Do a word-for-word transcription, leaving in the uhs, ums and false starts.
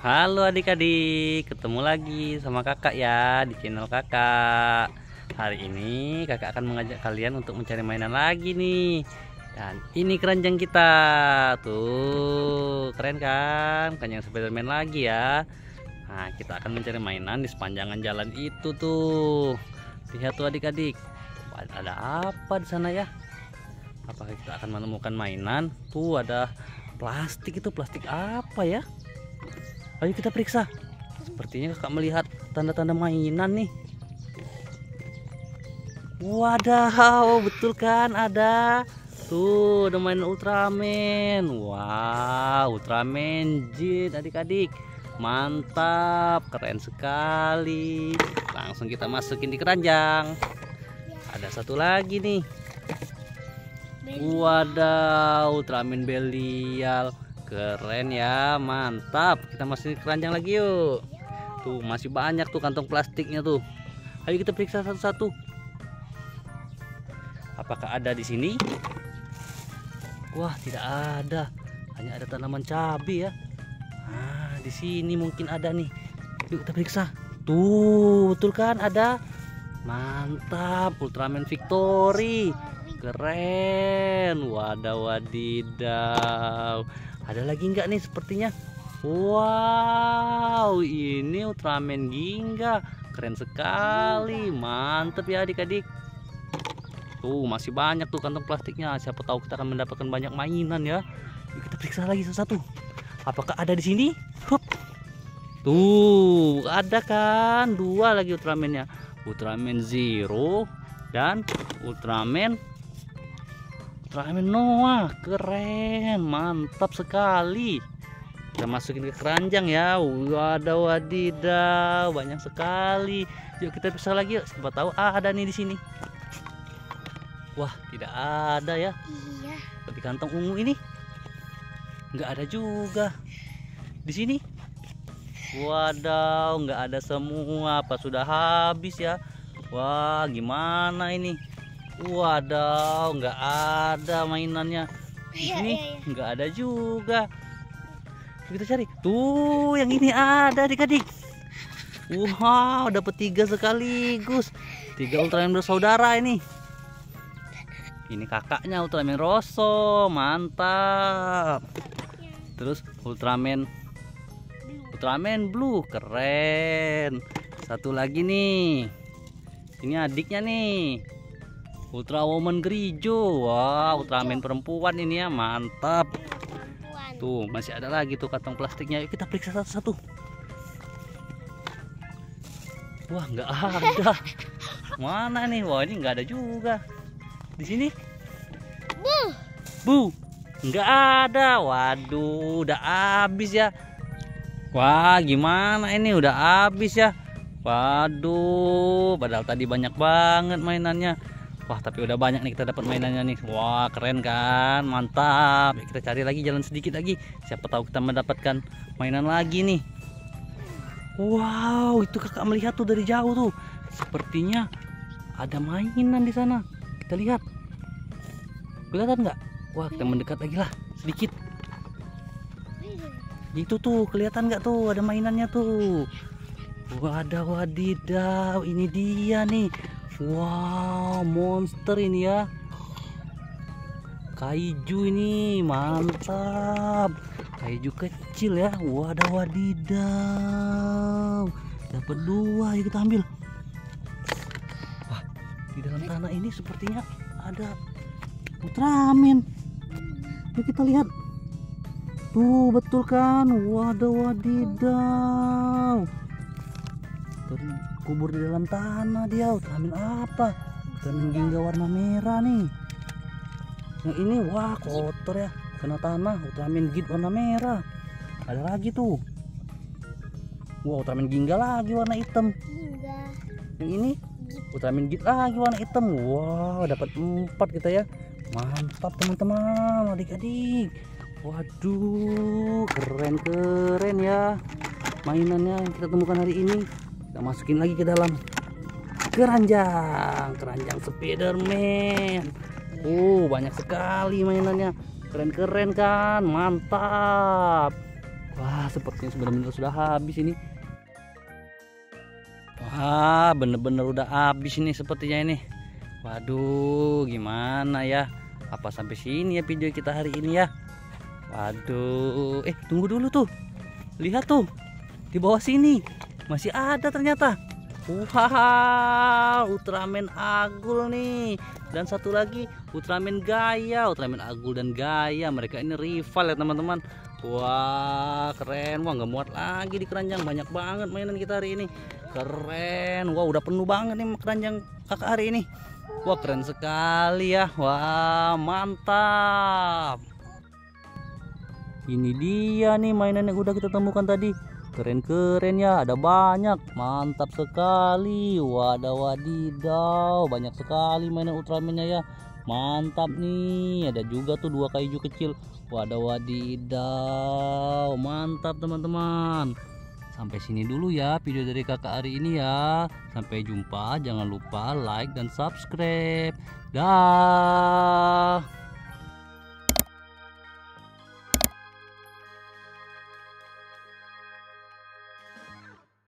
Halo adik-adik, ketemu lagi sama kakak ya di channel kakak. Hari ini kakak akan mengajak kalian untuk mencari mainan lagi nih. Dan ini keranjang kita. Tuh, keren kan? Keranjang Spiderman lagi ya. Nah, kita akan mencari mainan di sepanjangan jalan itu tuh. Lihat tuh adik-adik. Ada apa di sana ya? Apakah kita akan menemukan mainan? Tuh ada plastik, itu plastik apa ya? Ayo kita periksa. Sepertinya kakak melihat tanda-tanda mainan nih. Wadaw, betul kan ada. Tuh ada mainan Ultraman. Wow, Ultraman Jin adik-adik. Mantap, keren sekali. Langsung kita masukin di keranjang. Ada satu lagi nih. Wadaw, Ultraman Belial. Keren ya, mantap. Kita masukin keranjang lagi yuk. Tuh masih banyak tuh kantong plastiknya tuh. Ayo kita periksa satu-satu. Apakah ada di sini? Wah, tidak ada. Hanya ada tanaman cabai ya. Nah, di sini mungkin ada nih. Yuk kita periksa. Tuh, betul kan ada? Mantap, Ultraman Victory. Keren. Wadaw wadidaw. Ada lagi nggak nih sepertinya? Wow, ini Ultraman Ginga. Keren sekali. Mantap ya adik-adik. Tuh masih banyak tuh kantong plastiknya. Siapa tahu kita akan mendapatkan banyak mainan ya. Yuk kita periksa lagi satu-satu. Apakah ada di sini? Hup. Tuh ada kan? Dua lagi Ultramannya. Ultraman Zero dan Ultraman Ultraman Noah. Keren, mantap sekali. Kita masukin ke keranjang ya. Waduh wadidaw, banyak sekali. Yuk kita periksa lagi yuk. Siapa tahu ah, ada nih di sini. Wah, tidak ada ya. Iya. Di kantong ungu ini nggak ada juga. Di sini, wadaw, nggak ada semua. Apa sudah habis ya? Wah, gimana ini? Wadaw, nggak ada mainannya. Di sini nggak ada juga. Kita cari. Tuh, yang ini ada adik-adik. Wow, dapat tiga sekaligus. Tiga Ultraman bersaudara ini. Ini kakaknya Ultraman Rosso, mantap. Terus Ultraman Ultraman Blue, keren. Satu lagi nih. Ini adiknya nih. Ultra Woman Grijo. Wah, wow, Ultraman perempuan ini ya, mantap. Tuh masih ada lagi tuh kantong plastiknya. Yuk kita periksa satu-satu. Wah, nggak ada. Mana nih? Wah, ini nggak ada juga. Di sini? Bu. Bu. Nggak ada. Waduh, udah habis ya. Wah, gimana ini? Udah habis ya. Waduh, padahal tadi banyak banget mainannya. Wah, tapi udah banyak nih kita dapat mainannya nih. Wah, keren kan? Mantap. Ya, kita cari lagi, jalan sedikit lagi. Siapa tahu kita mendapatkan mainan lagi nih. Wow, itu kakak melihat tuh dari jauh tuh. Sepertinya ada mainan di sana. Kita lihat. Kelihatan nggak? Wah, kita mendekat lagi lah sedikit. Itu tuh, kelihatan nggak tuh ada mainannya tuh. Wadah wadidaw, ini dia nih. Wow, monster ini ya. Kaiju ini, mantap. Kaiju kecil ya. Wadah wadidaw. Dapat dua, yuk kita ambil. Wah, di dalam tanah ini sepertinya ada Ultraman. Yuk kita lihat. Tuh, betul kan? Wadah wadidaw. Kubur di dalam tanah dia. Ultraman apa? Ultraman Ginga warna merah nih. Yang ini wah kotor ya, kena tanah. Ultraman Git warna merah. Ada lagi tuh. Wah, Ultraman Ginga lagi warna hitam. Ginga. Yang ini Ultraman Git lagi warna hitam. Wah, dapat empat kita ya. Mantap teman-teman, adik-adik. Waduh, keren-keren ya mainannya yang kita temukan hari ini. Kita masukin lagi ke dalam keranjang, keranjang Spiderman. Oh, banyak sekali mainannya. Keren-keren kan, mantap. Wah, sepertinya benar-benar sudah habis ini. Wah, bener-bener udah habis ini sepertinya ini. Waduh, gimana ya? Apa sampai sini ya video kita hari ini ya? Waduh, eh tunggu dulu tuh. Lihat tuh, di bawah sini masih ada ternyata. Wah, Ultraman Agul nih. Dan satu lagi Ultraman Gaia. Ultraman Agul dan Gaia, mereka ini rival ya teman-teman. Wah, keren. Wah, nggak muat lagi di keranjang. Banyak banget mainan kita hari ini. Keren. Wah, udah penuh banget nih keranjang kakak hari ini. Wah, keren sekali ya. Wah, mantap. Ini dia nih mainan yang udah kita temukan tadi. Keren-keren ya, ada banyak. Mantap sekali. Wadah wadidaw, banyak sekali mainan Ultraman-nya ya. Mantap nih. Ada juga tuh dua kaiju kecil. Wadah wadidaw, mantap teman-teman. Sampai sini dulu ya video dari kakak hari ini ya. Sampai jumpa, jangan lupa like dan subscribe. Dah.